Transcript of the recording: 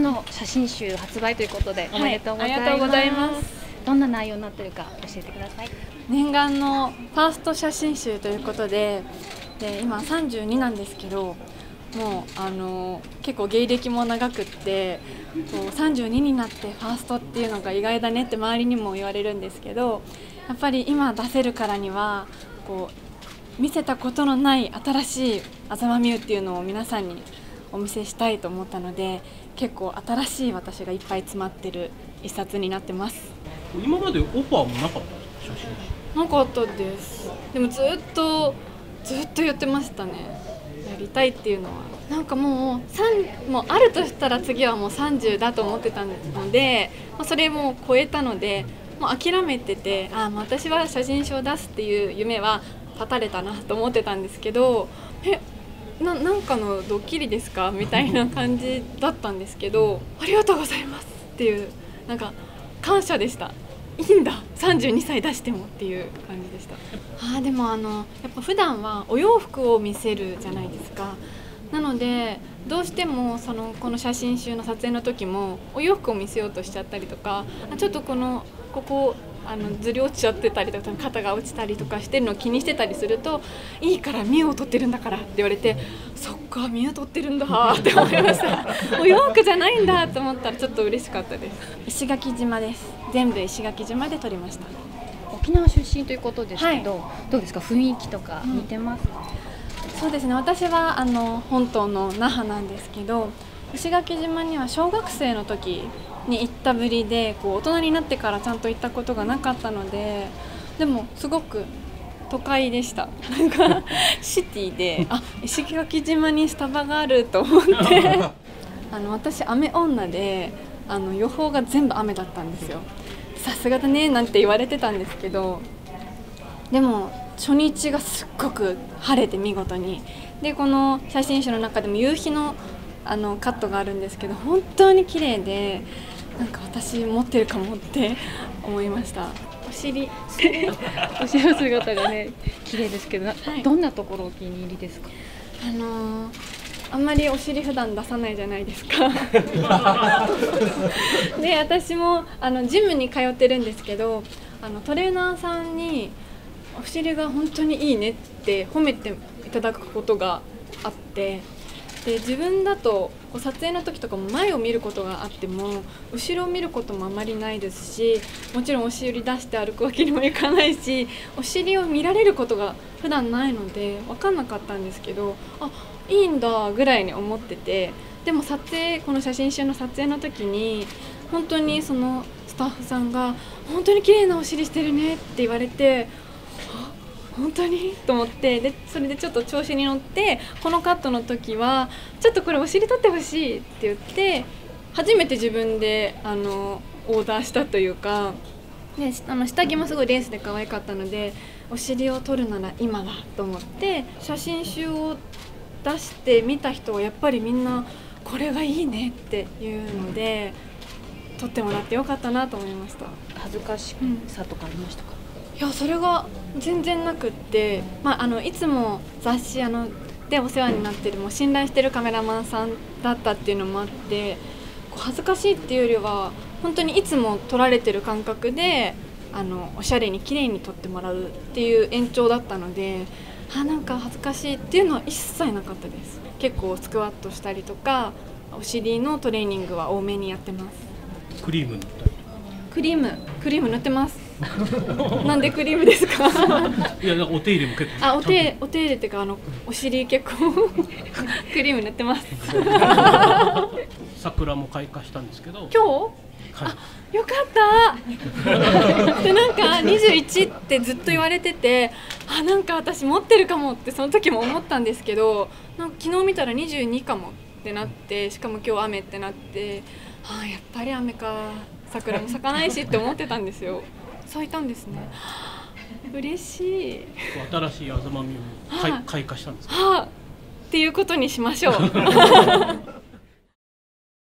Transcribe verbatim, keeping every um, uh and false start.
の写真集発売ということでおめでとうございます。 はい、ありがとうございます。 どんな内容になっているか教えてください。 念願のファースト写真集ということで、で今さんじゅうになんですけど、もうあの結構芸歴も長くってこうさんじゅうにになってファーストっていうのが意外だねって周りにも言われるんですけど、やっぱり今出せるからにはこう見せたことのない新しいあざまみゆっていうのを皆さんにお見せしたいと思ったので、結構新しい私がいっぱい詰まってる一冊になってます。 今までオファーもなかったんですか、写真？ なかったです。でもずっとずっと言ってましたね、やりたいっていうのは。なんかもうさんもうあるとしたら次はもうさんじゅうだと思ってたので、まあ、それも超えたのでもう諦めてて、あもう私は写真集を出すっていう夢は絶たれたなと思ってたんですけど、えななんかのドッキリですかみたいな感じだったんですけど、ありがとうございますっていう、なんか感謝でした。いいんださんじゅうにさい出してもっていう感じでした。あでもあのやっぱ普段はお洋服を見せるじゃないですか。なのでどうしてもそのこの写真集の撮影の時もお洋服を見せようとしちゃったりとか、ちょっとこのここあのずり落ちちゃってたりとか肩が落ちたりとかしてるのを気にしてたりすると、いいから見栄を取ってるんだからって言われて、そっか見栄取ってるんだって思いましたお洋服じゃないんだと思ったらちょっと嬉しかったです。石垣島です。全部石垣島で撮りました。 沖縄出身ということですけど、はい、どうですか、雰囲気とか似てますか？ うん、そうですね、私はあの本島の那覇なんですけど、石垣島には小学生の時に行ったぶりで、こう大人になってからちゃんと行ったことがなかったので、でもすごく都会でした。なんかシティで、あ石垣島にスタバがあると思ってあの私雨女で、あの予報が全部雨だったんですよ。さすがだねなんて言われてたんですけど、でも初日がすっごく晴れて見事に、でこの写真集の中でも夕日のあのカットがあるんですけど、本当に綺麗で、なんか私持ってるかもって思いました。お尻お尻の姿がね綺麗ですけど、はい、どんなところお気に入りですか？ あのー、あんまりお尻普段出さないじゃないですかで私もあのジムに通ってるんですけど、あのトレーナーさんにお尻が本当にいいねって褒めていただくことがあって、で自分だとこう撮影の時とかも前を見ることがあっても後ろを見ることもあまりないですし、もちろんお尻出して歩くわけにもいかないし、お尻を見られることが普段ないので分かんなかったんですけど、あいいんだぐらいに思ってて、でも撮影この写真集の撮影の時に本当にそのスタッフさんが本当に綺麗なお尻してるねって言われて、本当にと思って、でそれでちょっと調子に乗って、このカットの時はちょっとこれお尻取ってほしいって言って、初めて自分であのオーダーしたというか、であの下着もすごいレースで可愛かったので、お尻を取るなら今だと思って写真集を出してみた人はやっぱりみんなこれがいいねっていうので、撮ってもらってよかったなと思いました。 恥ずかしさとかありましたか？ いやそれが全然なくって、まあ、あのいつも雑誌あのでお世話になってるもう信頼してるカメラマンさんだったっていうのもあって、こう恥ずかしいっていうよりは本当にいつも撮られてる感覚で、あのおしゃれに綺麗に撮ってもらうっていう延長だったので、あなんか恥ずかしいっていうのは一切なかったです。結構スクワットしたりとかお尻のトレーニングは多めにやってます。 クリーム塗ったり？ クリームクリーム塗ってますなんでクリームですかいや、なんかお手入れも結構。 あ、お手お手入れっていうか、あのお尻結構クリーム塗ってます桜も開花したんですけど。 今日？はい、あ、よかったでなんかにじゅういちってずっと言われてて、あ、なんか私持ってるかもってその時も思ったんですけど、なんか昨日見たらにじゅうにかもってなって、しかも今日雨ってなって、ああやっぱり雨か、桜も咲かないしって思ってたんですよ。咲いたんですね。嬉しい。 新しいあざまみも開花したんですか？ はあ、っていうことにしましょう